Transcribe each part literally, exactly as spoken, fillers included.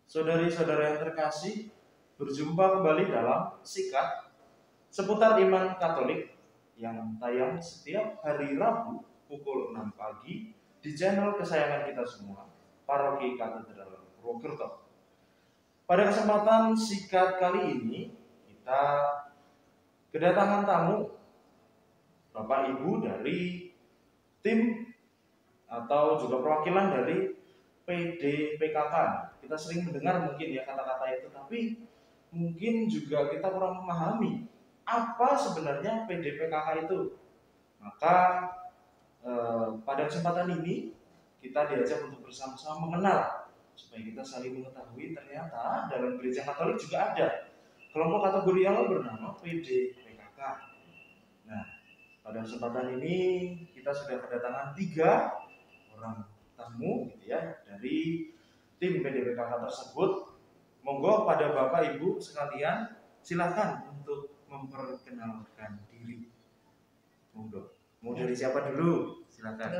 Saudari-saudara yang terkasih, berjumpa kembali dalam Sikat seputar iman Katolik yang tayang setiap hari Rabu pukul enam pagi di channel kesayangan kita semua, Paroki Katedral Purwokerto. Pada kesempatan Sikat kali ini, kita kedatangan tamu Bapak Ibu dari tim atau juga perwakilan dari P D P K K. Kita sering mendengar mungkin ya kata-kata itu, tapi mungkin juga kita kurang memahami apa sebenarnya P D P K K itu. Maka eh, pada kesempatan ini kita diajak untuk bersama-sama mengenal supaya kita saling mengetahui ternyata dalam gereja Katolik juga ada kelompok kategorial bernama P D P K K. Nah, pada kesempatan ini kita sudah kedatangan tiga orang tamu gitu ya dari tim P D P K K tersebut. Monggo pada Bapak Ibu sekalian silakan untuk memperkenalkan diri. Monggo. Mau dari siapa dulu? Silakan.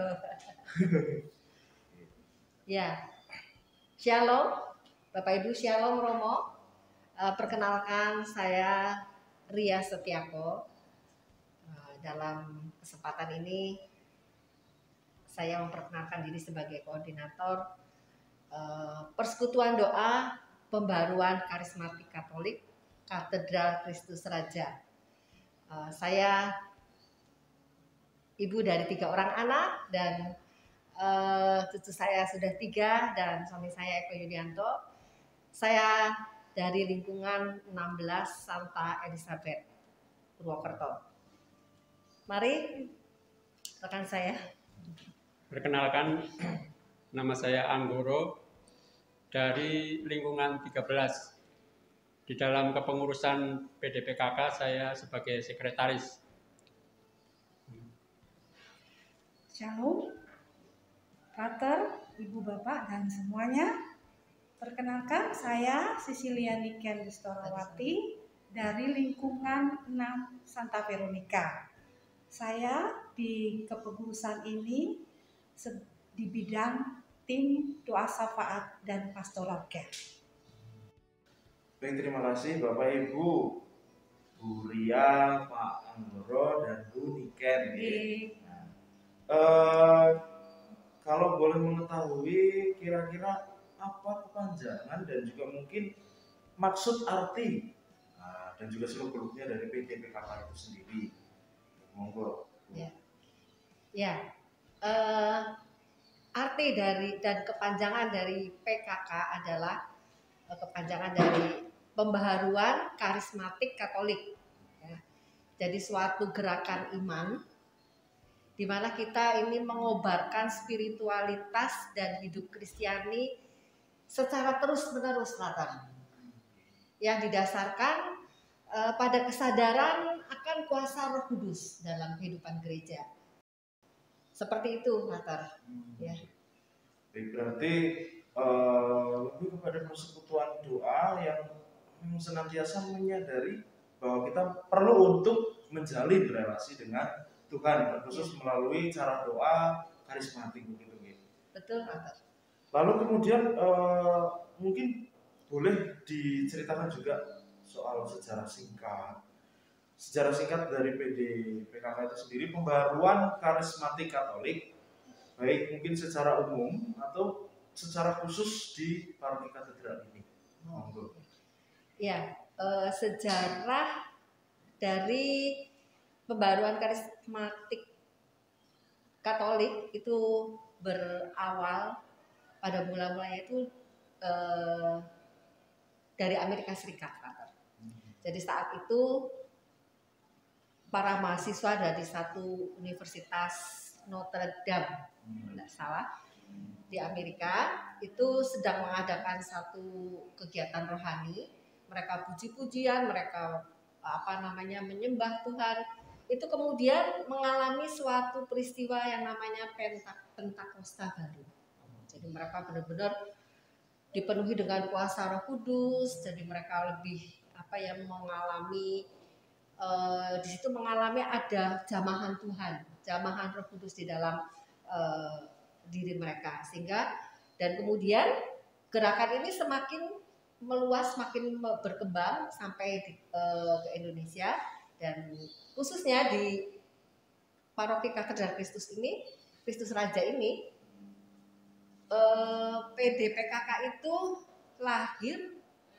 Ya, Shalom, Bapak Ibu, Shalom Romo. Uh, perkenalkan saya Ria Setiako. Uh, dalam kesempatan ini saya memperkenalkan diri sebagai koordinator uh, Persekutuan Doa Pembaruan Karismatik Katolik Katedral Kristus Raja. Uh, saya ibu dari tiga orang anak dan uh, cucu saya sudah tiga dan suami saya Eko Yulianto. Saya dari lingkungan enam belas Santa Elizabeth, Purwokerto. Mari rekan saya. Perkenalkan, nama saya Anggoro dari lingkungan tiga belas. Di dalam kepengurusan P D P K K saya sebagai sekretaris. Shalom, Pater, Ibu Bapak dan semuanya. Perkenalkan saya Sisilia Niken Bustorawati dari lingkungan enam Santa Veronica. Saya di kepengurusan ini di bidang tim doa syafaat dan pastoral care. Baik, terima kasih Bapak Ibu, Bu Ria, Pak Anggoro, dan Bu Niken. Nah, eh, kalau boleh mengetahui kira-kira apa kepanjangan dan juga mungkin maksud arti nah, dan juga seluk-beluknya dari P D P K K itu sendiri. Monggo. Ya, ya. Uh, arti dari dan kepanjangan dari P K K adalah uh, kepanjangan dari Pembaharuan Karismatik Katolik. Ya. Jadi suatu gerakan iman di mana kita ini mengobarkan spiritualitas dan hidup Kristiani secara terus-menerus, Natal, yang didasarkan uh, pada kesadaran akan kuasa Roh Kudus dalam kehidupan gereja. Seperti itu, Natal. Hmm. Ya. Berarti uh, lebih kepada persekutuan doa yang senantiasa menyadari bahwa kita perlu untuk menjalin relasi dengan Tuhan, terkhusus melalui cara doa karismatik begitu. Betul, Pak. Lalu kemudian uh, mungkin boleh diceritakan juga soal sejarah singkat, sejarah singkat dari P D P K K itu sendiri, pembaruan karismatik Katolik, baik mungkin secara umum atau secara khusus di Paroki Katedral ini. Monggo. Ya, eh, sejarah dari pembaruan karismatik Katolik itu berawal pada mula-mulanya itu eh, dari Amerika Serikat. Jadi saat itu para mahasiswa dari satu universitas Notre Dame, tidak salah, di Amerika itu sedang mengadakan satu kegiatan rohani. Mereka puji-pujian, mereka apa namanya menyembah Tuhan. Itu kemudian mengalami suatu peristiwa yang namanya Pentakosta baru. Jadi mereka benar-benar dipenuhi dengan kuasa Roh Kudus. Jadi mereka lebih apa yang mengalami uh, di situ mengalami ada jamahan Tuhan, jamahan Roh Kudus di dalam uh, diri mereka. Sehingga dan kemudian gerakan ini semakin meluas, semakin berkembang sampai di, uh, ke Indonesia, dan khususnya di Paroki Katedral Kristus ini, Kristus Raja ini, uh, P D P K K itu lahir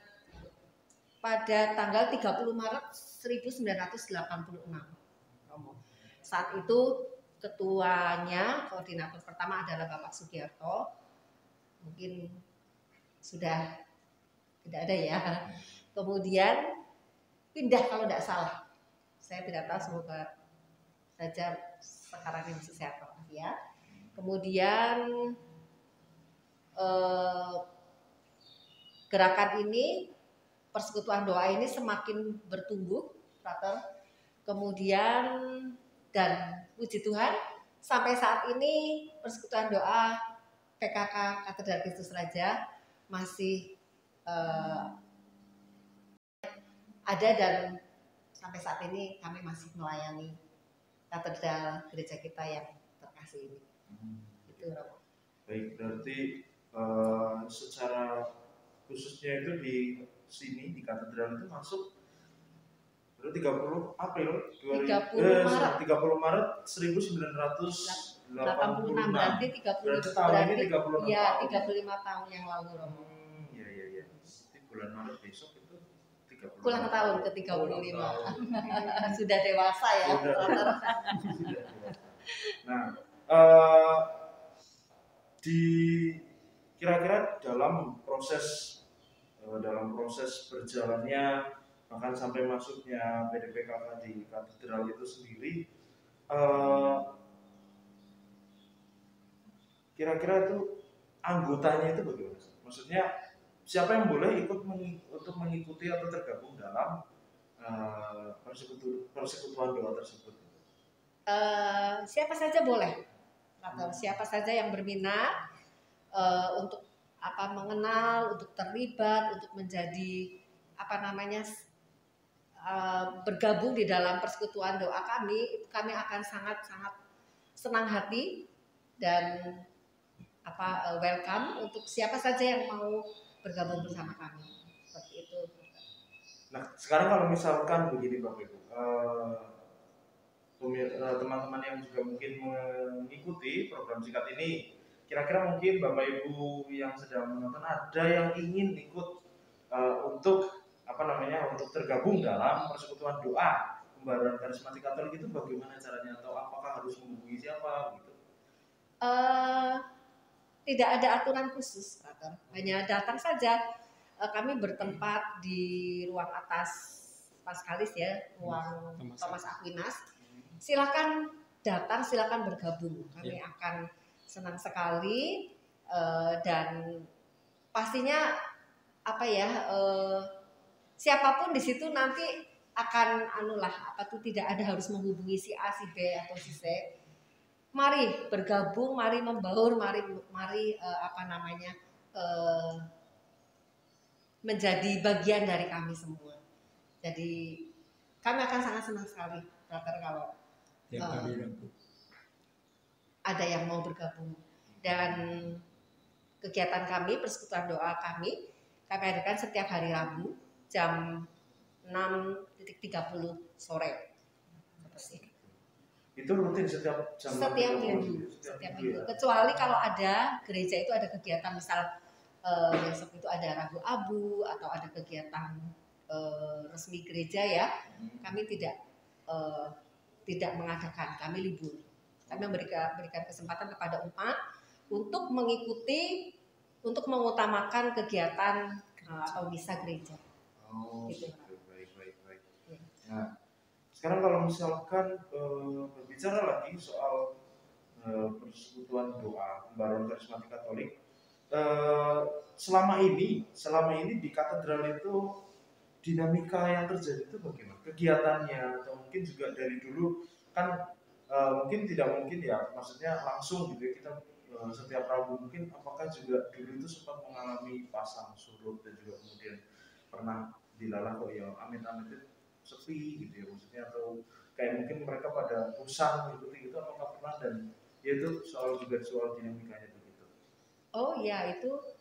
pada tanggal tiga puluh Maret seribu sembilan ratus delapan puluh enam. Saat itu ketuanya, koordinator pertama adalah Bapak Sugiarto. Mungkin sudah tidak ada ya. Kemudian pindah kalau tidak salah. Saya tidak tahu, semoga saja sekarang ini masih sehat ya. Kemudian eh, gerakan ini, persekutuan doa ini semakin bertumbuh, Frater. Kemudian dan puji Tuhan sampai saat ini persekutuan doa P K K Katedral Kristus Raja masih uh, ada, dan sampai saat ini kami masih melayani katedral gereja kita yang terkasih ini. Hmm. Itu Romo. Baik, berarti uh, secara khususnya itu di sini di katedral itu masuk tiga puluh April tiga puluh Maret tiga puluh Maret seribu sembilan ratus delapan puluh enam. Berarti tiga puluh berarti tahun ini tiga puluh enam ya, tahun. tiga puluh lima tahun yang lalu, Romo. Hmm, ya ya ya. Di bulan Maret besok itu tiga puluh ulang tahun ke tiga puluh lima. Sudah dewasa ya. Sudah, sudah nah, uh, di kira-kira dalam proses uh, dalam proses berjalannya bahkan sampai masuknya P D P K K di katedral itu sendiri, uh, kira-kira itu anggotanya itu bagaimana? Maksudnya siapa yang boleh ikut meng, untuk mengikuti atau tergabung dalam uh, persekutu, persekutuan doa tersebut? Uh, siapa saja boleh, atau siapa saja yang berminat uh, untuk apa mengenal, untuk terlibat, untuk menjadi apa namanya uh, bergabung di dalam persekutuan doa kami, kami akan sangat-sangat senang hati dan apa uh, welcome untuk siapa saja yang mau bergabung bersama kami. Seperti itu. Nah, sekarang kalau misalkan begini Bapak Ibu, uh, teman-teman yang juga mungkin mengikuti program singkat ini, kira-kira mungkin Bapak Ibu yang sedang menonton ada yang ingin ikut uh, untuk apa namanya untuk tergabung dalam persekutuan doa pembaharuan karismatik Katolik, itu bagaimana caranya, atau apakah harus menghubungi siapa gitu? Uh, tidak ada aturan khusus, hanya datang saja. Uh, kami bertempat di ruang atas Paskalis ya, ruang Thomas, Thomas Aquinas. Silakan datang, silakan bergabung. Kami ya. akan senang sekali uh, dan pastinya apa ya uh, siapapun di situ nanti akan anulah apa tuh tidak ada harus menghubungi si A, si B atau si C. Mari bergabung, mari membaur, mari mari uh, apa namanya uh, menjadi bagian dari kami semua. Jadi kami akan sangat senang sekali kalau Ya, uh, ada yang mau bergabung. Dan kegiatan kami, persekutuan doa kami, kami adakan setiap hari Rabu jam enam tiga puluh sore. Itu rutin setiap jam setiap minggu, setiap, setiap minggu. Ya? Kecuali kalau ada gereja itu ada kegiatan, misal uh, besok itu ada Rabu Abu atau ada kegiatan uh, resmi gereja ya, kami tidak uh, tidak mengadakan, kami libur. Kami memberikan berikan kesempatan kepada umat untuk mengikuti, untuk mengutamakan kegiatan uh, atau misa gereja. Oh, gitu. Baik, baik, baik. Ya. Nah, sekarang kalau misalkan uh, berbicara lagi soal uh, persekutuan doa pembaharuan karismatik Katolik, uh, selama ini, selama ini di katedral itu dinamika yang terjadi itu bagaimana? Kegiatannya, atau mungkin juga dari dulu kan uh, mungkin tidak mungkin ya, maksudnya langsung gitu ya, kita uh, setiap Rabu, mungkin apakah juga dulu itu sempat mengalami pasang surut dan juga kemudian pernah dilalah kok ya amit-amit itu sepi gitu ya, maksudnya, atau kayak mungkin mereka pada bosan mengikuti gitu, apakah pernah? Dan ya itu soal juga soal dinamikanya begitu. Oh ya, itu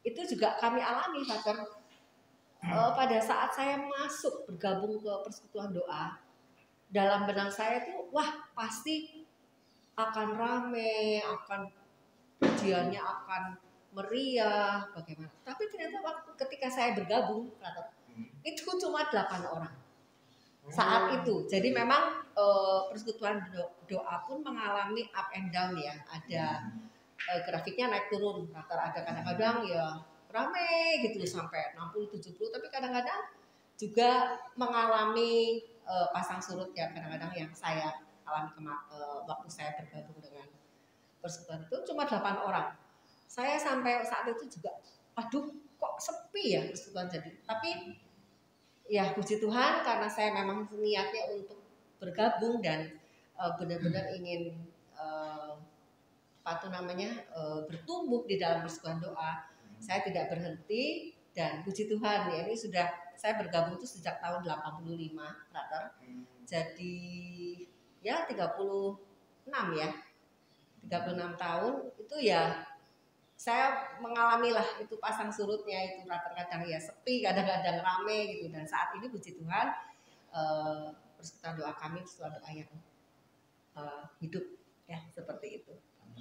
itu juga kami alami, Father. Uh, pada saat saya masuk bergabung ke persekutuan doa, dalam benak saya tuh, wah pasti akan rame, akan pujiannya akan meriah, bagaimana. Tapi ternyata waktu ketika saya bergabung, Father, itu cuma delapan orang saat itu. Jadi memang uh, persekutuan doa pun mengalami up and down ya. Ada uh, grafiknya naik turun. Ada kadang-kadang ya rame gitu sampai enam puluh tujuh puluh, tapi kadang-kadang juga mengalami uh, pasang surut ya, kadang-kadang yang saya alami uh, waktu saya bergabung dengan persekutuan itu cuma delapan orang. Saya sampai saat itu juga, aduh kok sepi ya persekutuan jadi. Tapi ya puji Tuhan karena saya memang niatnya untuk bergabung dan uh, benar-benar ingin uh, apa tuh namanya uh, bertumbuh di dalam persekutuan doa. Saya tidak berhenti dan puji Tuhan ya, ini sudah saya bergabung itu sejak tahun delapan puluh lima, Frater. Jadi ya tiga puluh enam ya. tiga puluh enam tahun itu ya saya mengalami lah itu pasang surutnya itu, kadang-kadang ya sepi, kadang-kadang rame gitu. Dan saat ini puji Tuhan uh, persekutuan doa kami persekutuan doa yang uh, hidup ya seperti itu.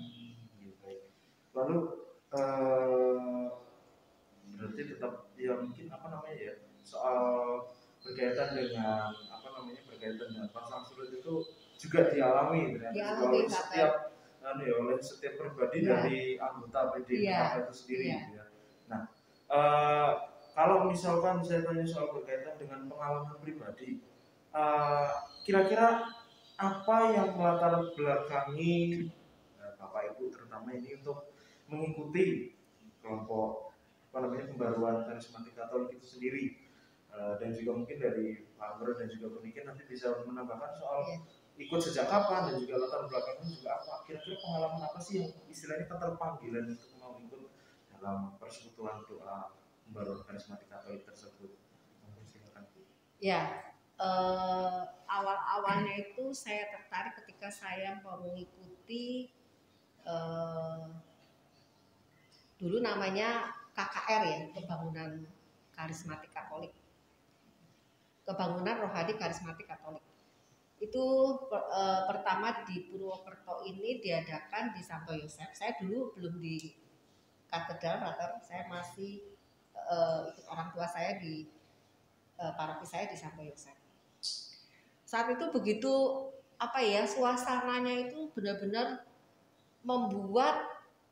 Lalu uh, berarti tetap ya mungkin apa namanya ya, soal berkaitan dengan apa namanya berkaitan dengan pasang surut itu juga dialami ternyata oleh setiap anu ya, oleh setiap pribadi ya. Dari anggota P D P K K ya. Itu sendiri ya. Ya. Nah uh, kalau misalkan saya tanya soal berkaitan dengan pengalaman pribadi, uh, kira-kira apa yang melatar belakangi uh, Bapak Ibu terutama ini untuk mengikuti kelompok apa namanya pembaruan karismatik Katolik itu sendiri, uh, dan juga mungkin dari Pak Anggur dan juga Bu Niken nanti bisa menambahkan soal yeah. ikut sejak kapan dan juga latar belakangnya juga apa, kira-kira pengalaman apa sih yang istilahnya keterpanggilan untuk mau ikut dalam persekutuan doa pembaruan karismatik Katolik tersebut. Silakan. Ya, uh, awal-awalnya itu saya tertarik ketika saya mau mengikuti uh, dulu namanya K K R ya, Kebangunan Karismatik Katolik, Kebangunan Rohani Karismatik Katolik. Itu e, pertama di Purwokerto ini diadakan di Santo Yosef. Saya dulu belum di katedral, Frater. Saya masih e, ikut orang tua saya di e, paroki saya di Santo Yosef. Saat itu begitu apa ya, suasananya itu benar-benar membuat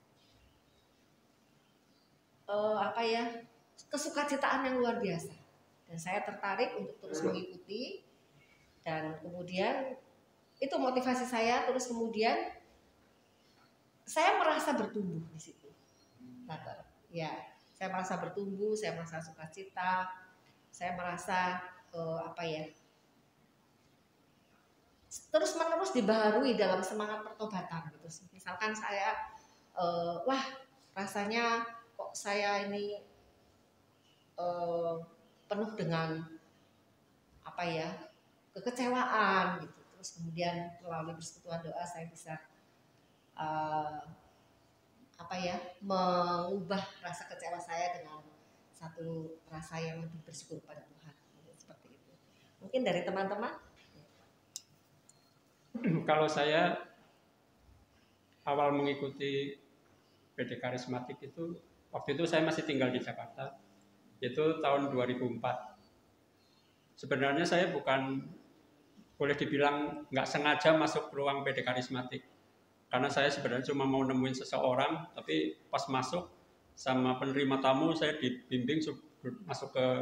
Uh, apa ya kesukacitaan yang luar biasa, dan saya tertarik untuk terus mengikuti, dan kemudian itu motivasi saya. Terus kemudian saya merasa bertumbuh di situ, ya saya merasa bertumbuh, saya merasa sukacita, saya merasa uh, apa ya terus menerus dibaharui dalam semangat pertobatan gitu. Misalkan saya uh, wah rasanya kok saya ini uh, penuh dengan apa ya kekecewaan gitu. Terus kemudian melalui persekutuan doa saya bisa uh, apa ya mengubah rasa kecewa saya dengan satu rasa yang lebih bersyukur pada Tuhan, seperti itu. Mungkin dari teman-teman. Kalau saya awal mengikuti P D Karismatik itu, waktu itu saya masih tinggal di Jakarta, itu tahun dua ribu empat. Sebenarnya saya bukan, boleh dibilang nggak sengaja masuk ruang P D Karismatik, karena saya sebenarnya cuma mau nemuin seseorang, tapi pas masuk sama penerima tamu saya dibimbing masuk ke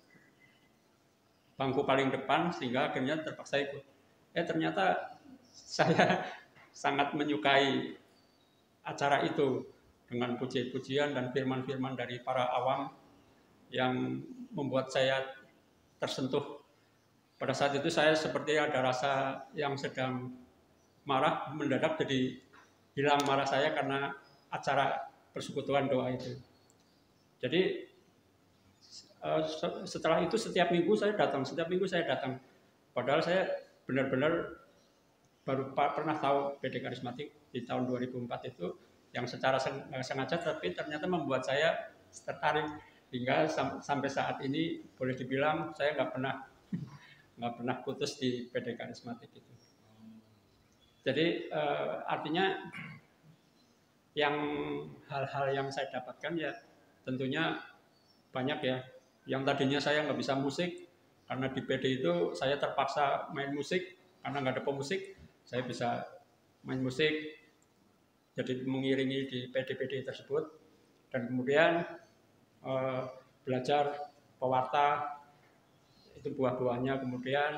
bangku paling depan, sehingga akhirnya terpaksa ikut. Eh ternyata saya sangat menyukai acara itu, dengan puji-pujian dan firman-firman dari para awam yang membuat saya tersentuh. Pada saat itu saya seperti ada rasa yang sedang marah, mendadak jadi hilang marah saya karena acara persekutuan doa itu. Jadi setelah itu setiap minggu saya datang, setiap minggu saya datang. Padahal saya benar-benar baru pernah tahu P D Karismatik di tahun dua ribu empat itu, yang secara sengaja, tapi ternyata membuat saya tertarik hingga sam sampai saat ini boleh dibilang saya nggak pernah nggak pernah putus di P D Karismatik itu. Jadi uh, artinya yang hal-hal yang saya dapatkan ya tentunya banyak ya. Yang tadinya saya nggak bisa musik, karena di P D itu saya terpaksa main musik, karena nggak ada pemusik, saya bisa main musik, jadi mengiringi di P D-P D tersebut. Dan kemudian eh, belajar pewarta, itu buah-buahnya. Kemudian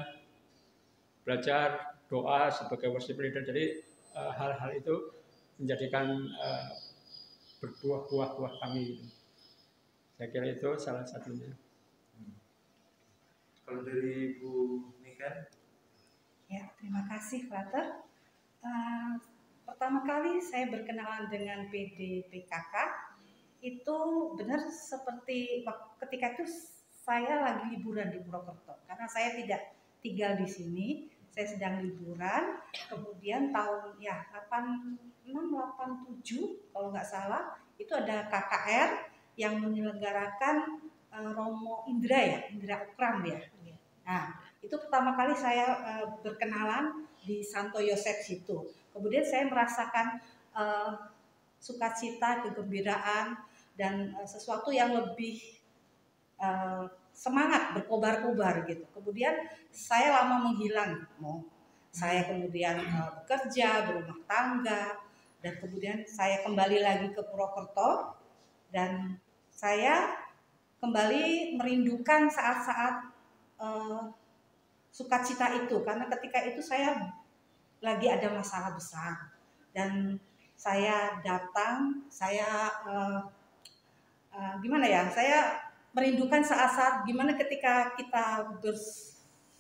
belajar doa sebagai worship leader. Jadi hal-hal eh, itu menjadikan eh, berbuah-buah kami. Saya kira itu salah satunya. Hmm. Kalau dari Bu Niken? Ya, terima kasih, Frater. Uh, pertama kali saya berkenalan dengan P D P K K itu benar seperti ketika itu saya lagi liburan di Purwokerto, karena saya tidak tinggal di sini, saya sedang liburan. Kemudian tahun ya delapan enam delapan tujuh kalau nggak salah itu ada K K R yang menyelenggarakan uh, Romo Indra ya, Indra Ukram ya. Nah, itu pertama kali saya uh, berkenalan di Santo Yosef situ. Kemudian saya merasakan uh, sukacita, kegembiraan, dan uh, sesuatu yang lebih uh, semangat, berkobar-kobar gitu. Kemudian saya lama menghilang, mau saya kemudian uh, bekerja, berumah tangga, dan kemudian saya kembali lagi ke Purwokerto, dan saya kembali merindukan saat-saat uh, sukacita itu, karena ketika itu saya lagi ada masalah besar dan saya datang, saya uh, uh, gimana ya, saya merindukan saat-saat gimana ketika kita bers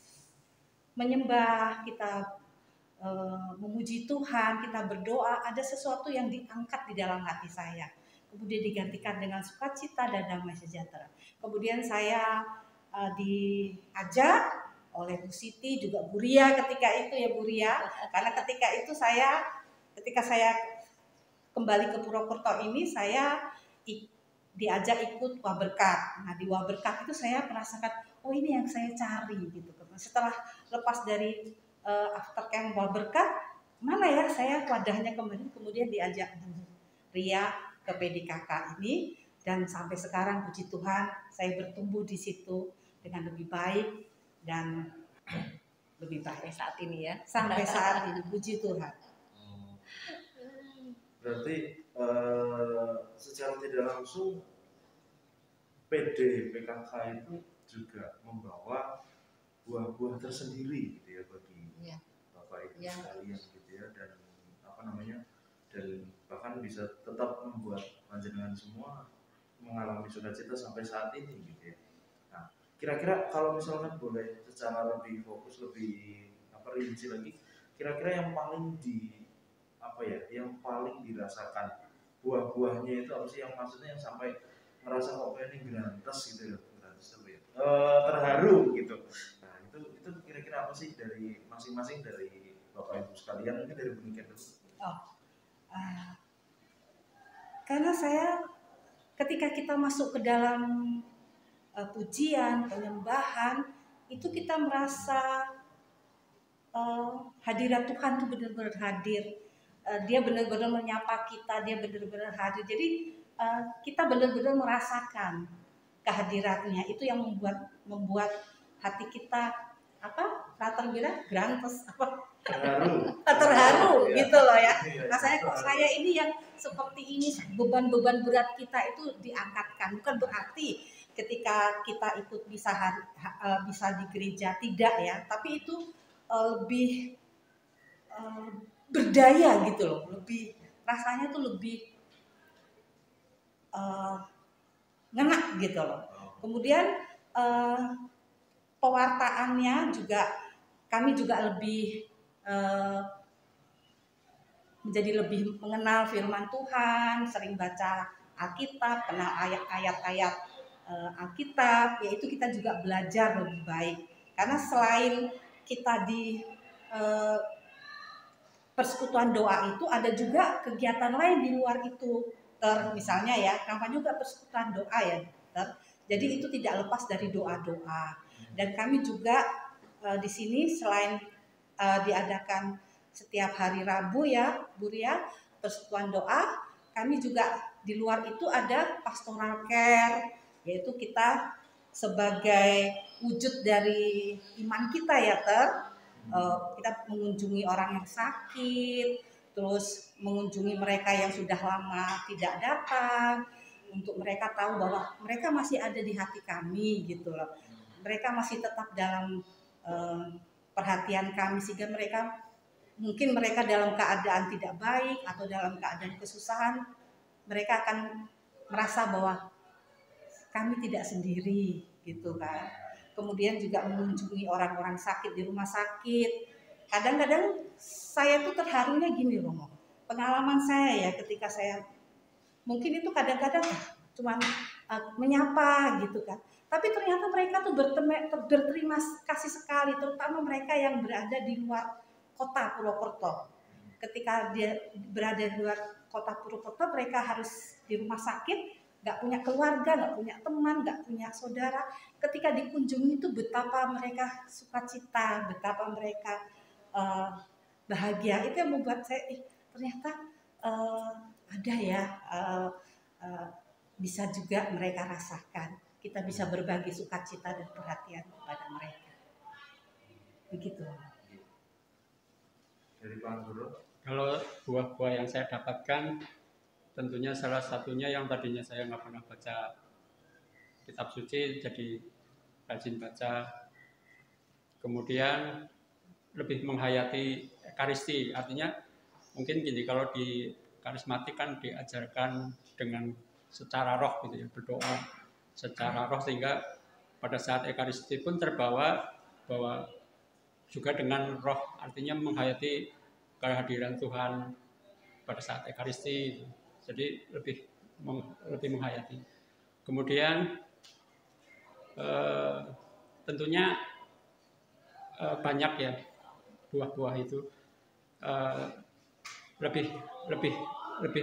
menyembah, kita uh, memuji Tuhan, kita berdoa, ada sesuatu yang diangkat di dalam hati saya, kemudian digantikan dengan sukacita dan damai sejahtera. Kemudian saya uh, diajak oleh Bu Siti, juga Bu Ria ketika itu ya Bu Ria, karena ketika itu saya ketika saya kembali ke Purwokerto ini saya ik, diajak ikut Wah Berkat. Nah di Wah Berkat itu saya merasakan oh ini yang saya cari gitu. Setelah lepas dari uh, aftercamp Wah Berkat, mana ya saya wadahnya kembali, kemudian diajak Bu Ria ke P D K K ini, dan sampai sekarang puji Tuhan saya bertumbuh di situ dengan lebih baik dan lebih baik saat ini ya, sampai saat ini puji Tuhan. Hmm. Berarti uh, secara tidak langsung P D P K K itu juga membawa buah-buah tersendiri gitu ya bagi ya. Bapak Ibu ya. Sekalian gitu ya, dan apa namanya, dan bahkan bisa tetap membuat panjenengan semua mengalami sukacita sampai saat ini gitu ya. Nah, kira-kira kalau misalkan boleh secara lebih fokus, lebih apa rinci lagi, kira-kira yang paling di apa ya, yang paling dirasakan buah-buahnya itu apa sih, yang maksudnya yang sampai merasa kok ini grantes gitu ya, grantes apa ya, e, terharu gitu. Nah itu itu kira-kira apa sih dari masing-masing, dari Bapak Ibu sekalian, mungkin dari Bu Niken dulu. Oh, uh, karena saya ketika kita masuk ke dalam uh, pujian, penyembahan, itu kita merasa uh, hadirat Tuhan itu benar-benar hadir. Uh, dia benar-benar menyapa kita, dia benar-benar hadir. Jadi uh, kita benar-benar merasakan kehadirannya. Itu yang membuat membuat hati kita apa? Latar bilang grantes apa? Terharu. Terharu ya. Gitu loh ya. Rasanya kok saya ini yang seperti ini, beban-beban berat kita itu diangkatkan. Bukan berarti ketika kita ikut bisa hari, bisa di gereja tidak ya, tapi itu uh, lebih uh, berdaya gitu loh, lebih rasanya tuh lebih uh, ngena gitu loh. Kemudian uh, pewartaannya juga kami juga lebih uh, menjadi lebih mengenal firman Tuhan, sering baca Alkitab, kenal ayat-ayat uh, Alkitab, yaitu kita juga belajar lebih baik. Karena selain kita di uh, persekutuan doa itu, ada juga kegiatan lain di luar itu Ter, misalnya ya, namanya juga persekutuan doa ya, Ter. Jadi itu tidak lepas dari doa-doa. Dan kami juga uh, di sini selain uh, diadakan setiap hari Rabu ya, Bu Ria, persekutuan doa, kami juga di luar itu ada pastoral care, yaitu kita sebagai wujud dari iman kita ya, Ter. Uh, kita mengunjungi orang yang sakit, terus mengunjungi mereka yang sudah lama tidak datang, untuk mereka tahu bahwa mereka masih ada di hati kami gitu loh. Mereka masih tetap dalam uh, perhatian kami, sehingga mereka mungkin mereka dalam keadaan tidak baik atau dalam keadaan kesusahan, mereka akan merasa bahwa kami tidak sendiri gitu kan. Kemudian juga mengunjungi orang-orang sakit di rumah sakit. Kadang-kadang saya tuh terharunya gini Romo. Pengalaman saya ya ketika saya mungkin itu kadang-kadang cuma uh, menyapa gitu kan. Tapi ternyata mereka tuh berterima, berterima kasih sekali, terutama mereka yang berada di luar kota Purwokerto. Ketika dia berada di luar kota Purwokerto, mereka harus di rumah sakit, nggak punya keluarga, nggak punya teman, nggak punya saudara. Ketika dikunjungi itu betapa mereka sukacita, betapa mereka uh, bahagia. Itu yang membuat saya, eh, ternyata uh, ada ya, uh, uh, bisa juga mereka rasakan. Kita bisa berbagi sukacita dan perhatian kepada mereka. Begitu. Dari Pak Guru. Kalau buah-buah yang saya dapatkan, tentunya salah satunya yang tadinya saya nggak pernah baca kitab suci, jadi rajin baca. Kemudian lebih menghayati Ekaristi, artinya mungkin gini, kalau di karismatik kan diajarkan dengan secara roh gitu ya, berdoa secara roh, sehingga pada saat Ekaristi pun terbawa bahwa juga dengan roh, artinya menghayati kehadiran Tuhan pada saat Ekaristi, jadi lebih meng, lebih menghayati. Kemudian eh, tentunya eh, banyak ya buah-buah itu eh, lebih lebih lebih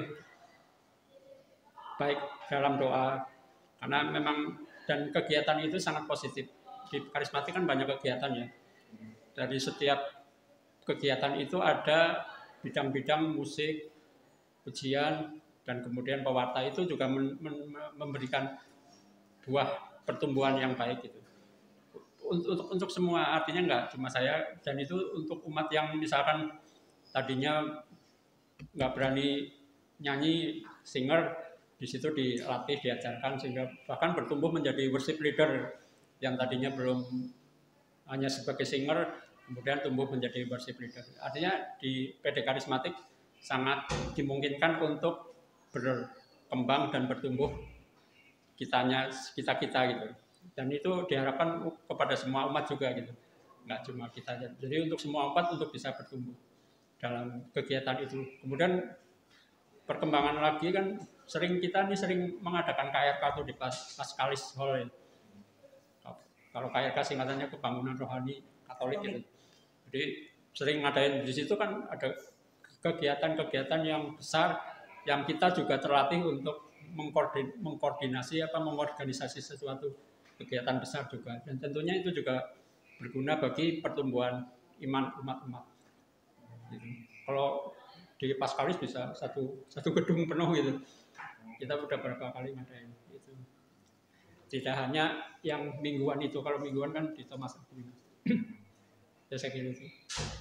baik dalam doa, karena memang dan kegiatan itu sangat positif. Di karismatik kan banyak kegiatan ya. Dari setiap kegiatan itu ada bidang-bidang musik, pujian, dan kemudian pewarta itu juga men, men, memberikan buah pertumbuhan yang baik itu. Untuk untuk semua, artinya enggak cuma saya, dan itu untuk umat yang misalkan tadinya nggak berani nyanyi, singer, di situ dilatih, diajarkan, sehingga bahkan bertumbuh menjadi worship leader yang tadinya belum hanya sebagai singer, kemudian tumbuh menjadi worship leader. Artinya di P D Karismatik sangat dimungkinkan untuk berkembang dan bertumbuh kitanya, kita kita gitu. Dan itu diharapkan kepada semua umat juga gitu, nggak cuma kita. Jadi untuk semua umat untuk bisa bertumbuh dalam kegiatan itu. Kemudian perkembangan lagi kan sering kita nih sering mengadakan K R K itu di Pas, Paskalis Hall ya. Kalau K R K singkatannya Kebangunan Rohani Katolik gitu. Jadi sering ngadain di situ kan ada kegiatan-kegiatan yang besar yang kita juga terlatih untuk mengkoordin, mengkoordinasi apa mengorganisasi sesuatu kegiatan besar juga, dan tentunya itu juga berguna bagi pertumbuhan iman umat-umat. Gitu. Kalau di Paskalis bisa satu satu gedung penuh gitu. Kita udah berapa kali ngadain itu. Tidak hanya yang mingguan itu, kalau mingguan kan di Thomas Aquinas. Ya saya kira itu.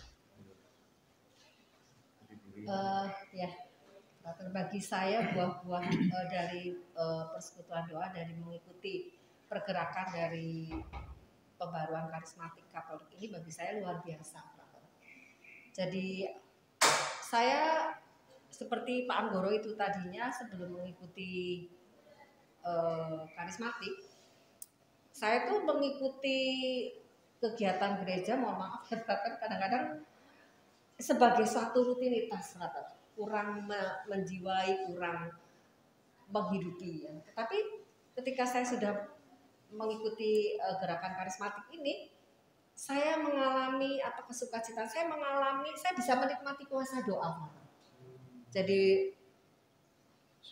Uh, ya, bagi saya buah-buah uh, dari uh, persekutuan doa, dari mengikuti pergerakan dari pembaruan karismatik Katolik ini, bagi saya luar biasa. Jadi saya seperti Pak Anggoro itu tadinya sebelum mengikuti uh, karismatik, saya tuh mengikuti kegiatan gereja, mohon maaf bahkan kadang-kadang sebagai suatu rutinitas, kurang menjiwai, kurang menghidupi. Ya. Tetapi ketika saya sudah mengikuti uh, gerakan karismatik ini, saya mengalami apa kesukacitaan, saya mengalami, saya bisa menikmati kuasa doa. Jadi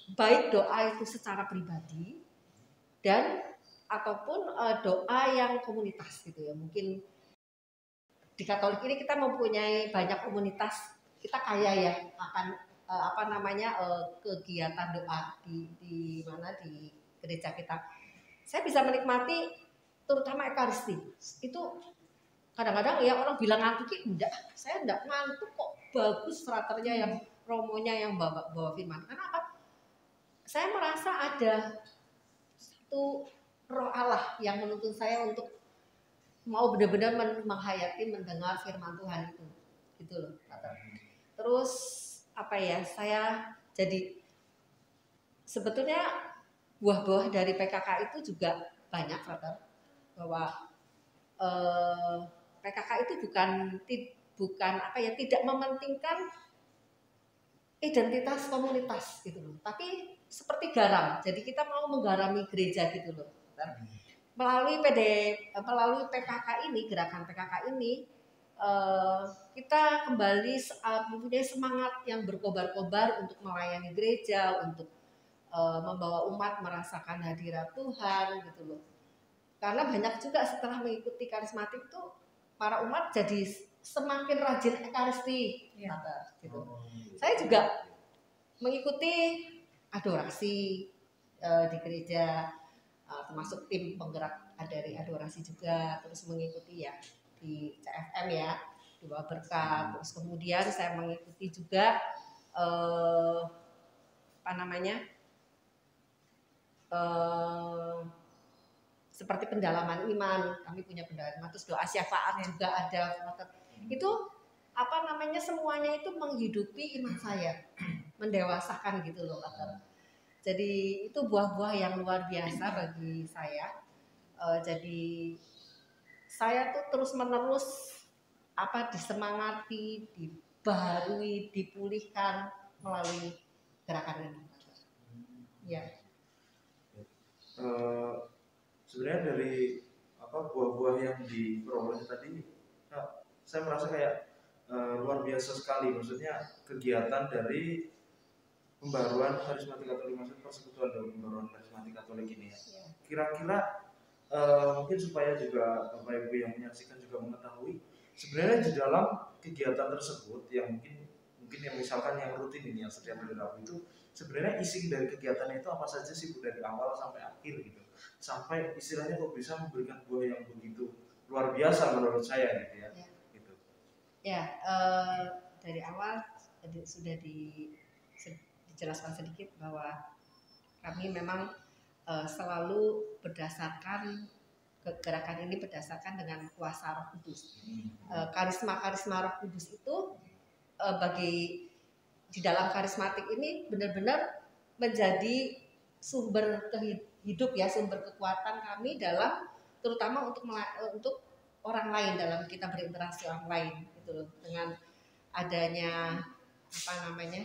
baik doa itu secara pribadi dan ataupun uh, doa yang komunitas gitu ya. Mungkin di Katolik ini kita mempunyai banyak komunitas, kita kaya ya akan uh, apa namanya uh, kegiatan doa di di mana di gereja kita. Saya bisa menikmati terutama Ekaristi. Itu kadang-kadang ya orang bilang ngantuk, enggak, saya enggak ngantuk kok, bagus fraternya yang romonya yang bawa bawa firman. Karena apa? Saya merasa ada satu roh Allah yang menuntun saya untuk mau benar-benar menghayati mendengar firman Tuhan itu, gitu loh. Terus apa ya? Saya jadi sebetulnya buah-buah dari P K K itu juga banyak, frater, bahwa eh, P K K itu bukan bukan apa ya, tidak mementingkan identitas komunitas gitu loh, tapi seperti garam. Jadi kita mau menggarami gereja gitu loh. Melalui P D, melalui P K K ini, gerakan P K K ini, eh, kita kembali uh, mempunyai semangat yang berkobar-kobar untuk melayani gereja, untuk uh, membawa umat merasakan hadirat Tuhan gitu loh. Karena banyak juga setelah mengikuti karismatik itu para umat jadi semakin rajin Ekaristi, ya. Gitu. Saya juga mengikuti adorasi uh, di gereja, uh, termasuk tim penggerak dari adorasi juga, terus mengikuti ya di C F M ya, di bawah berkat. Terus kemudian saya mengikuti juga uh, apa namanya uh, seperti pendalaman iman. Kami punya pendalaman, terus doa syafaat juga ada. Itu apa namanya, semuanya itu menghidupi iman saya, mendewasakan gitu loh. Jadi itu buah-buah yang luar biasa bagi saya. Uh, jadi saya tuh terus menerus apa disemangati, dibaharui, dipulihkan melalui gerakan ini. Ya. Uh, sebenarnya dari apa buah-buah yang diperoleh tadi, nah, saya merasa kayak uh, luar biasa sekali. Maksudnya kegiatan dari pembaruan karismatik Katolik, maksud persekutuan dari pembaruan karismatik Katolik ini ya. Kira-kira uh, mungkin supaya juga Bapak Ibu yang menyaksikan juga mengetahui sebenarnya di dalam kegiatan tersebut yang mungkin mungkin yang misalkan yang rutin ini yang setiap hari Rabu itu sebenarnya isi dari kegiatan itu apa saja sih Bu, dari awal sampai akhir gitu, sampai istilahnya kok bisa memberikan buah yang begitu luar biasa menurut saya gitu ya. Ya, gitu. Ya uh, dari awal sudah di dijelaskan sedikit bahwa kami memang uh, selalu berdasarkan gerakan ini berdasarkan dengan kuasa Roh Kudus. Uh, karisma-karisma Roh Kudus itu uh, bagi di dalam karismatik ini benar-benar menjadi sumber hidup ya, sumber kekuatan kami dalam terutama untuk untuk orang lain, dalam kita berinteraksi orang lain gitu loh. Dengan adanya apa namanya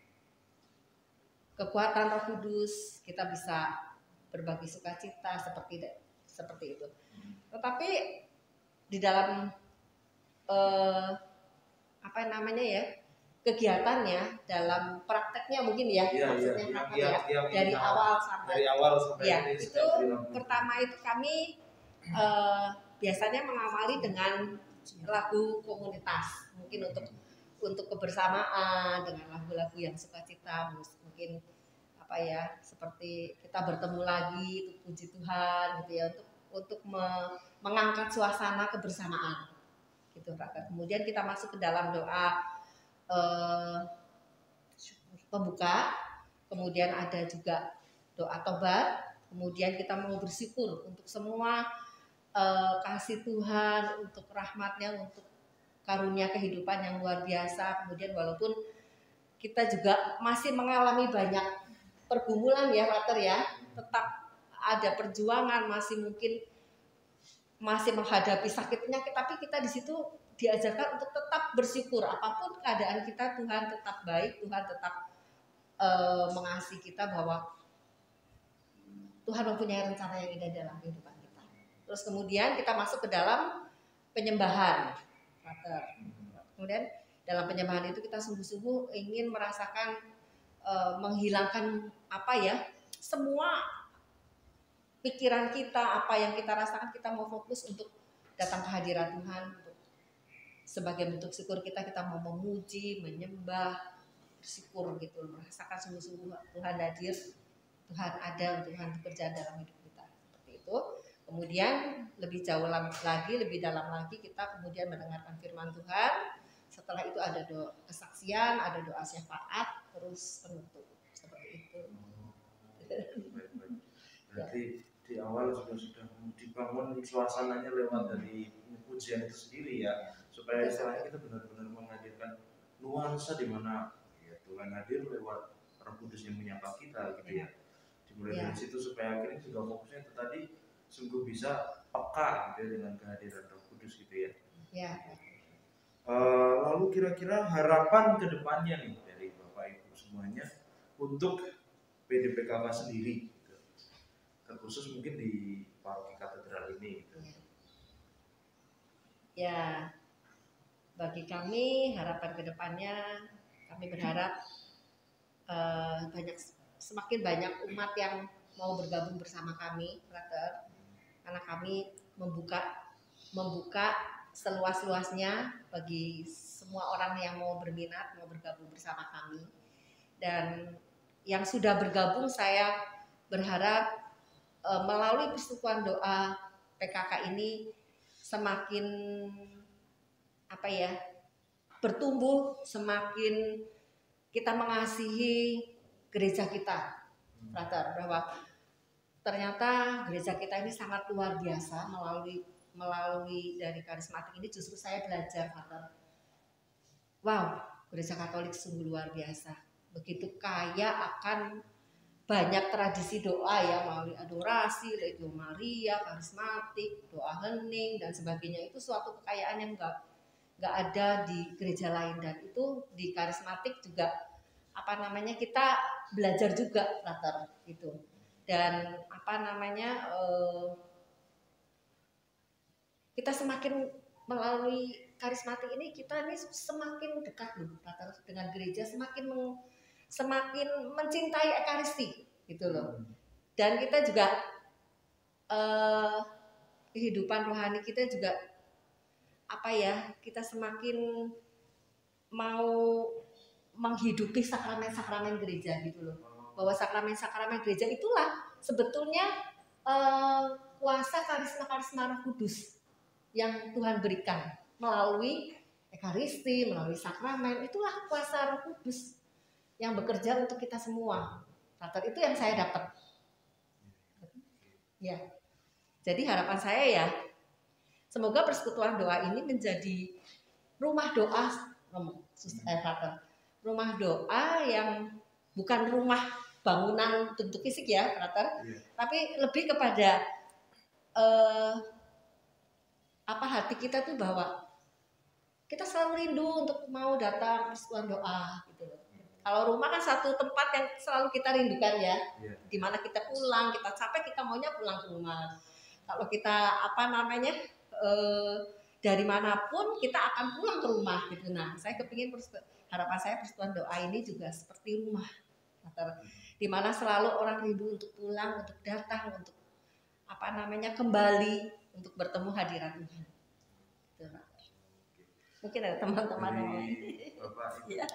kekuatan Roh Kudus, kita bisa berbagi sukacita seperti seperti itu. Tetapi di dalam eh, apa namanya ya, kegiatannya, dalam prakteknya mungkin ya, ya maksudnya ya, ya, ya, ya, ya, dari ya, awal sampai dari awal sampai ya, ini, itu pertama itu kami eh, biasanya mengawali dengan lagu komunitas, mungkin untuk untuk kebersamaan dengan lagu-lagu yang sukacita, mungkin apa ya, seperti kita bertemu lagi, untuk puji Tuhan gitu ya, untuk untuk me, mengangkat suasana kebersamaan gitu. Kemudian kita masuk ke dalam doa eh, pembuka, kemudian ada juga doa tobat, kemudian kita mau bersyukur untuk semua eh, kasih Tuhan, untuk rahmatnya, untuk karunia kehidupan yang luar biasa. Kemudian walaupun kita juga masih mengalami banyak pergumulan ya Frater ya, tetap ada perjuangan, masih mungkin masih menghadapi sakit penyakit, tapi kita di situ diajarkan untuk tetap bersyukur apapun keadaan kita, Tuhan tetap baik, Tuhan tetap uh, mengasihi kita, bahwa Tuhan mempunyai rencana yang indah dalam kehidupan kita. Terus kemudian kita masuk ke dalam penyembahan, Frater. Kemudian dalam penyembahan itu kita sungguh-sungguh ingin merasakan uh, menghilangkan apa ya, semua pikiran kita, apa yang kita rasakan, kita mau fokus untuk datang ke hadirat Tuhan. Untuk sebagai bentuk syukur kita, kita mau memuji, menyembah, bersyukur gitu, merasakan sungguh-sungguh Tuhan hadir, Tuhan ada, Tuhan bekerja dalam hidup kita. Seperti itu. Kemudian lebih jauh lagi, lebih dalam lagi, kita kemudian mendengarkan firman Tuhan. Setelah itu ada doa kesaksian, ada doa syafaat, terus penutup. Seperti itu. Berarti di awal juga sudah dibangun suasananya lewat dari pujian itu sendiri ya, supaya istilahnya kita benar-benar menghadirkan nuansa di mana ya, Tuhan hadir lewat Roh Kudus yang menyapa kita gitu ya. Dimulai ya. Dari situ supaya akhirnya juga fokusnya itu tadi sungguh bisa peka gitu ya, dengan kehadiran Roh Kudus gitu ya. Ya. Uh, lalu kira-kira harapan kedepannya nih dari Bapak Ibu semuanya untuk P D P K K sendiri, gitu. Terkhusus mungkin di Paroki Katedral ini. Gitu. Ya, bagi kami harapan kedepannya, kami berharap uh, banyak semakin banyak umat yang mau bergabung bersama kami, brother, karena kami membuka membuka seluas-luasnya bagi semua orang yang mau berminat, mau bergabung bersama kami. Dan yang sudah bergabung, saya berharap e, melalui persekutuan doa P K K ini semakin apa ya, bertumbuh, semakin kita mengasihi gereja kita, brother, bahwa ternyata gereja kita ini sangat luar biasa. Melalui melalui dari karismatik ini justru saya belajar, brother, wow, gereja Katolik sungguh luar biasa, begitu kaya akan banyak tradisi doa ya, melalui adorasi, Legio Maria, karismatik, doa hening dan sebagainya. Itu suatu kekayaan yang enggak enggak ada di gereja lain, dan itu di karismatik juga apa namanya, kita belajar juga, brother, gitu. Dan apa namanya, eh, kita semakin melalui karismatik ini, kita ini semakin dekat loh, brother, dengan gereja, semakin meng, semakin mencintai Ekaristi gitu loh. Dan kita juga eh, kehidupan rohani kita juga apa ya, kita semakin mau menghidupi sakramen-sakramen gereja gitu loh. Bahwa sakramen-sakramen gereja itulah sebetulnya eh, kuasa karisma-karisma Roh Kudus yang Tuhan berikan melalui Ekaristi, melalui sakramen. Itulah kuasa Roh Kudus yang bekerja untuk kita semua. Itu yang saya dapat. Ya. Jadi harapan saya ya, semoga persekutuan doa ini menjadi rumah doa, eh, rumah doa yang bukan rumah bangunan bentuk fisik ya, brother, yeah. Tapi lebih kepada eh, apa, hati kita tuh bahwa kita selalu rindu untuk mau datang persekutuan doa gitu loh. Kalau rumah kan satu tempat yang selalu kita rindukan ya, yeah. Dimana kita pulang, kita capek, kita maunya pulang ke rumah. Kalau kita apa namanya eh, dari manapun kita akan pulang ke rumah gitu. Nah, saya kepingin harapan saya persekutuan doa ini juga seperti rumah, di mana selalu orang rindu untuk pulang, untuk datang, untuk apa namanya kembali, untuk bertemu hadirat Tuhan. Gitu. Mungkin ada teman-teman yang lain. Ya.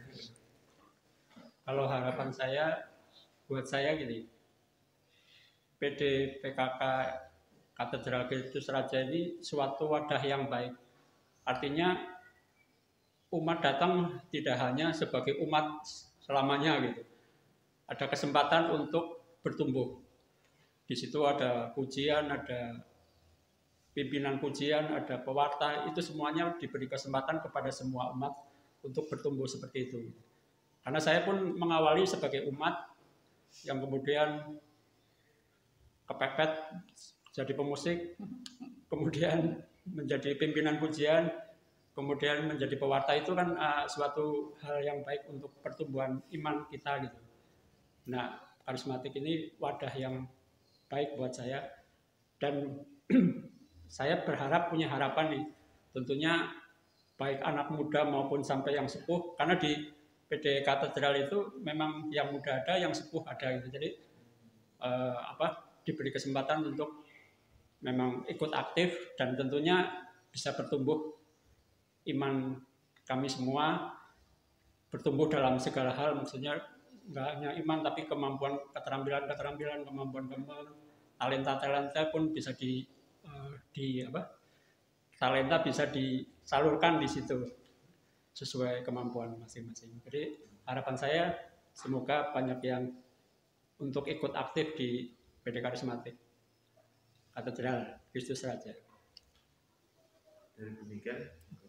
Kalau harapan saya, buat saya gini, P D P K K Katedral Kristus Raja ini suatu wadah yang baik. Artinya umat datang tidak hanya sebagai umat selamanya gitu. Ada kesempatan untuk bertumbuh. Di situ ada pujian, ada pimpinan pujian, ada pewarta, itu semuanya diberi kesempatan kepada semua umat untuk bertumbuh seperti itu. Karena saya pun mengawali sebagai umat yang kemudian kepepet jadi pemusik, kemudian menjadi pimpinan pujian, kemudian menjadi pewarta. Itu kan uh, suatu hal yang baik untuk pertumbuhan iman kita gitu. Nah, karismatik ini wadah yang baik buat saya, dan saya berharap, punya harapan nih, tentunya baik anak muda maupun sampai yang sepuh, karena di P D Katedral itu memang yang muda ada, yang sepuh ada gitu. Jadi eh, apa diberi kesempatan untuk memang ikut aktif dan tentunya bisa bertumbuh iman kami semua, bertumbuh dalam segala hal, maksudnya nggak hanya iman tapi kemampuan keterampilan-keterampilan, kemampuan-kemampuan, talenta-talenta pun bisa di, uh, di apa talenta bisa disalurkan di situ sesuai kemampuan masing-masing. Jadi harapan saya semoga banyak yang untuk ikut aktif di P D Karismatik Katedral Kristus Raja. Dari demikian.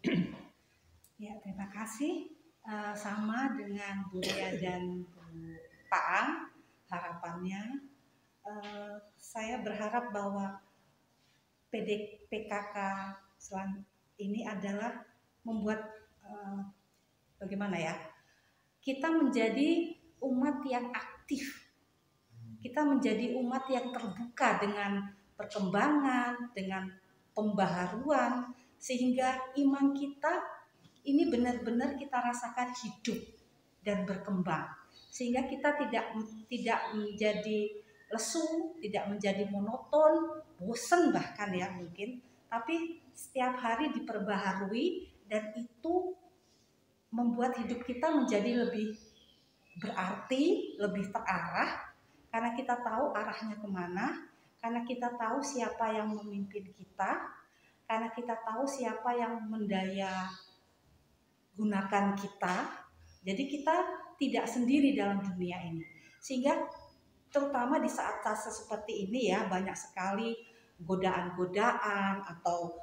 Ya, terima kasih. Uh, sama dengan Bu Ria dan Bu Paang, harapannya uh, saya berharap bahwa P D P K K selan ini adalah membuat uh, bagaimana ya, kita menjadi umat yang aktif, kita menjadi umat yang terbuka dengan perkembangan, dengan pembaharuan, sehingga iman kita ini benar-benar kita rasakan hidup dan berkembang, sehingga kita tidak tidak menjadi lesu, tidak menjadi monoton, bosan bahkan ya mungkin, tapi setiap hari diperbaharui dan itu membuat hidup kita menjadi lebih berarti, lebih terarah, karena kita tahu arahnya kemana, karena kita tahu siapa yang memimpin kita, karena kita tahu siapa yang mendaya gunakan kita. Jadi kita tidak sendiri dalam dunia ini, sehingga terutama di saat-saat seperti ini ya, banyak sekali godaan-godaan atau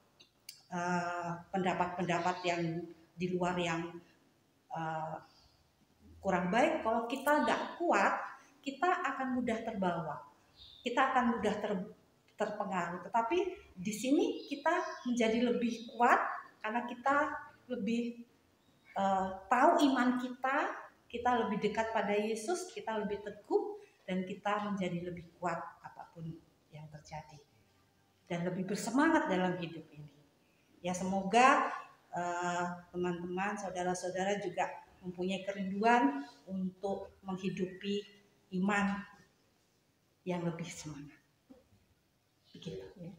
uh, pendapat-pendapat yang di luar yang uh, kurang baik. Kalau kita nggak kuat, kita akan mudah terbawa, kita akan mudah ter, terpengaruh. Tetapi di sini kita menjadi lebih kuat karena kita lebih uh, tahu iman kita, kita lebih dekat pada Yesus, kita lebih teguh, dan kita menjadi lebih kuat apapun yang terjadi, dan lebih bersemangat dalam hidup ini. Ya, semoga uh, teman-teman, saudara-saudara juga mempunyai kerinduan untuk menghidupi iman yang lebih semangat. Begitu ya.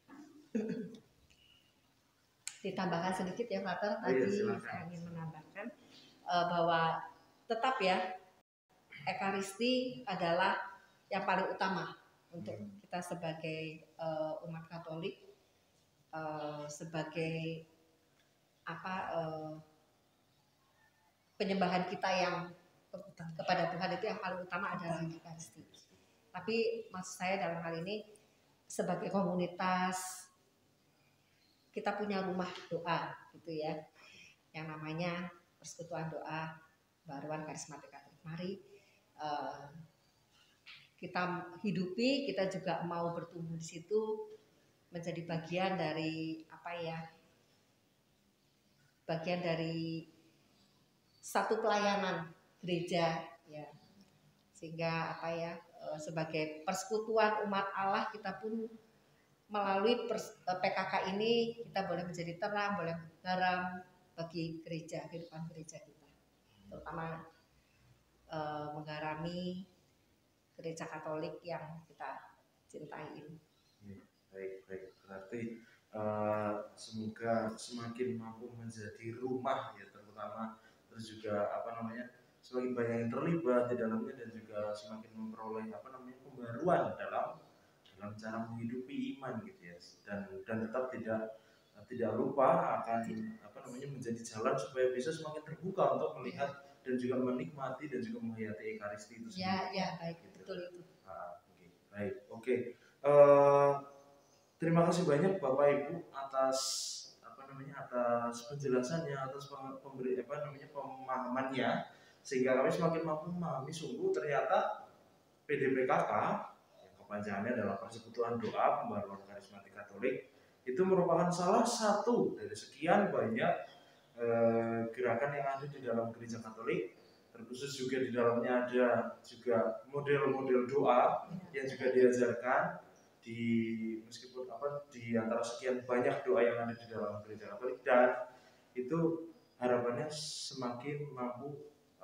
Ditambahkan sedikit ya, Frater, Oh, iya, tadi silakan. saya ingin menambahkan uh, bahwa tetap ya, Ekaristi adalah yang paling utama untuk kita sebagai uh, umat Katolik, uh, sebagai apa uh, penyembahan kita yang kepada Tuhan itu yang paling utama adalah Ekaristi. Tapi maksud saya dalam hal ini sebagai komunitas kita punya rumah doa gitu ya, yang namanya Persekutuan Doa Baruan Karismatik Katolik. Mari uh, kita hidupi, kita juga mau bertumbuh di situ, menjadi bagian dari apa ya, bagian dari satu pelayanan gereja ya, sehingga apa ya, uh, sebagai persekutuan umat Allah kita pun melalui P K K ini kita boleh menjadi terang, boleh garam bagi gereja, kehidupan gereja kita, terutama e, menggarami gereja Katolik yang kita cintai ini. Baik, baik. Berarti uh, semoga semakin mampu menjadi rumah ya, terutama, terus juga apa namanya, semakin banyak yang terlibat di dalamnya, dan juga semakin memperoleh apa namanya pembaruan dalam dalam cara menghidupi iman gitu ya, dan dan tetap tidak tidak lupa akan apa namanya menjadi jalan supaya bisa semakin terbuka untuk melihat dan juga menikmati dan juga menghayati Ekaristi itu sendiri. Ya, ya, baik, gitu. betul itu. Ah, okay. Baik, oke. Okay. Uh, terima kasih banyak Bapak Ibu atas apa namanya atas penjelasannya, atas pemberi apa namanya pemahamannya, sehingga kami semakin mampu memahami sungguh ternyata P D P K K kepanjangannya adalah Persekutuan Doa Pembaruan Karismatik Katolik itu merupakan salah satu dari sekian banyak eh, gerakan yang ada di dalam gereja Katolik, terkhusus juga di dalamnya ada juga model-model doa yang juga diajarkan di meskipun apa di antara sekian banyak doa yang ada di dalam gereja Katolik, dan itu harapannya semakin mampu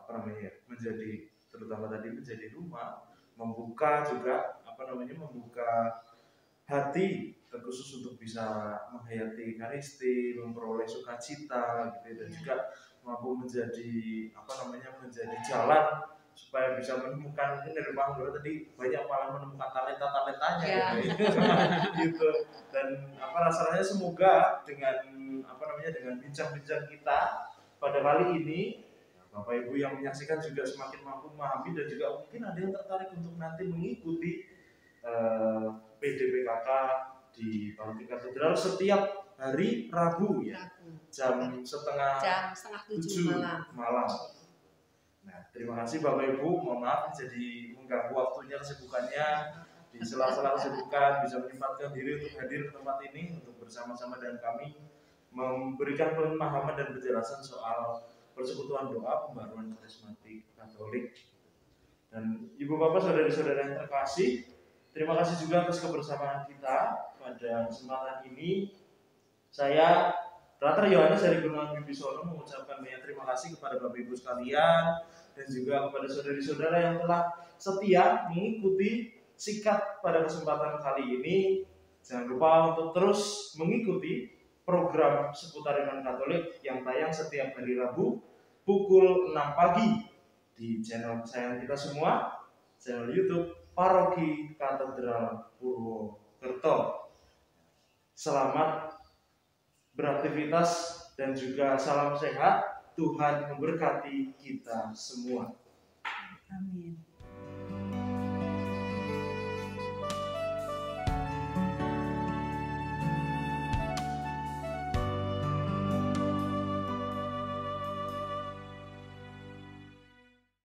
apa namanya ya, menjadi terutama tadi menjadi rumah, membuka juga apa namanya membuka hati terkhusus untuk bisa menghayati Ekaristi, memperoleh sukacita gitu ya, dan juga mampu menjadi apa namanya menjadi jalan supaya bisa menemukan, ini dari Pak Anggoro tadi banyak malah menemukan talenta-talentanya Ya. gitu, gitu. Dan apa rasanya semoga dengan apa namanya dengan bincang-bincang kita pada kali ini Bapak Ibu yang menyaksikan juga semakin mampu memahami dan juga mungkin ada yang tertarik untuk nanti mengikuti uh, P D P K K di Paroki Katedral setiap hari Rabu ya, jam setengah jam setengah tujuh tujuh malam. malam. Nah, terima kasih Bapak Ibu, mohon maaf jadi mengganggu waktunya kesibukannya, di sela-sela kesibukan bisa menyempatkan diri untuk hadir ke tempat ini untuk bersama-sama dengan kami memberikan pemahaman dan penjelasan soal persekutuan doa pembaruan karismatik Katolik. Dan Ibu Bapak saudari-saudara yang terkasih, terima kasih juga atas kebersamaan kita pada kesempatan ini. Saya Frater Yohanes dari Gunung Bibisono mengucapkan banyak terima kasih kepada Bapak Ibu sekalian dan juga kepada saudari-saudara yang telah setia mengikuti sikat pada kesempatan kali ini. Jangan lupa untuk terus mengikuti program seputar iman Katolik yang tayang setiap hari Rabu pukul enam pagi di channel kesayangan kita semua, channel YouTube Paroki Katedral Purwokerto. Selamat beraktivitas dan juga salam sehat. Tuhan memberkati kita semua. Amin.